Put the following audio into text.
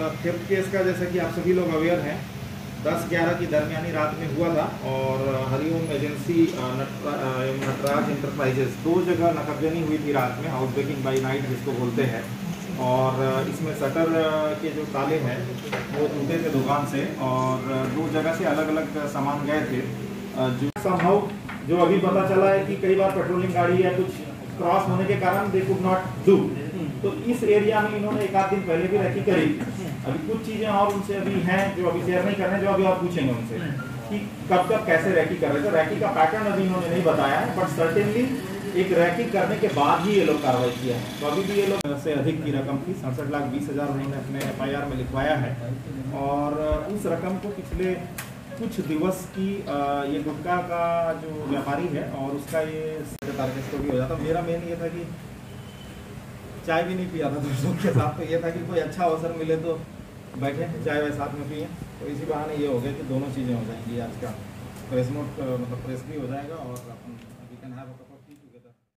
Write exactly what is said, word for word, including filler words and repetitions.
Theft case का जैसा कि आप सभी लोग अवेयर हैं, दस ग्यारह की दरमियानी रात में हुआ था और हरिओम एजेंसी नटराज इंटरप्राइजेस दो जगह नकबजनी हुई थी रात में, हाउस ब्रेकिंग बाई नाइट जिसको बोलते हैं। और इसमें शटर के जो ताले हैं वो टूटे थे दुकान से और दो जगह से अलग अलग सामान गए थे। जो समहाउ जो अभी पता चला है कि कई बार पेट्रोलिंग गाड़ी या कुछ क्रॉस होने के कारण दे कुड नॉट डू, तो इस एरिया में इन्होंने एक आध दिन पहले भी रैकी करी। अभी कुछ चीजें और उनसे अभी हैं जो अभी शेयर नहीं कर रहे हैं, जो अभी आप पूछेंगे उनसे कि कब कब कैसे रैकी कर रहे थे। रैकी का पैटर्न अभी इन्होंने नहीं बताया है, बट सर्टेनली एक रैकी करने के बाद ही ये लोग कार्रवाई किया है। तो अभी भी ये लोग से अधिक की रकम थी, सड़सठ लाख बीस हजार उन्होंने अपने एफ आई आर में लिखवाया है। और उस रकम को पिछले कुछ दिवस की ये गुटखा का जो व्यापारी है और उसका ये टारगेट को भी हो जाता। मेरा मेन ये था कि चाय भी नहीं पिया था दोस्तों के साथ, तो ये था कि कोई अच्छा अवसर मिले तो बैठे चाय वाय साथ में पिए, तो इसी बहाने ये हो गया कि दोनों चीज़ें हो जाएंगी। आज का प्रेस नोट मतलब प्रेस भी हो जाएगा और अपन वी कैन हैव अ